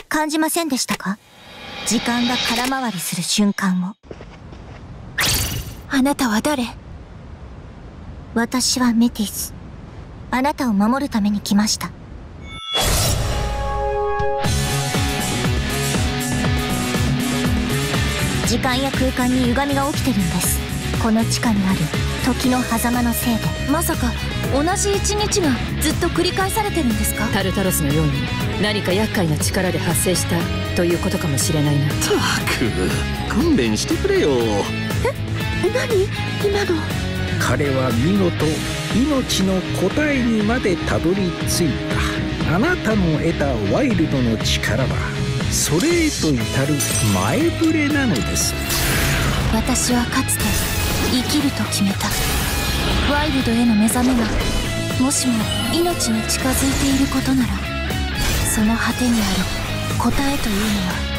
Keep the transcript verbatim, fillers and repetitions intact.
感じませんでしたか？時間が空回りする瞬間を。 あなたは誰？ 私はメティス。あなたを守るために来ました。時間や空間に歪みが起きてるんです。この地下にある時の狭間のせいで。 まさか同じ一日がずっと繰り返されてるんですか？ タルタロスのように何か厄介な力で発生したということかもしれないな。 たく勘弁してくれよ。 え、何今の？ 彼は見事命の答えにまでたどり着いた。あなたの得たワイルドの力はそれへと至る前触れなのです。 私はかつて生きると決めた。ワイルドへの目覚めがもしも命に近づいていることなら、その果てにある答えというのは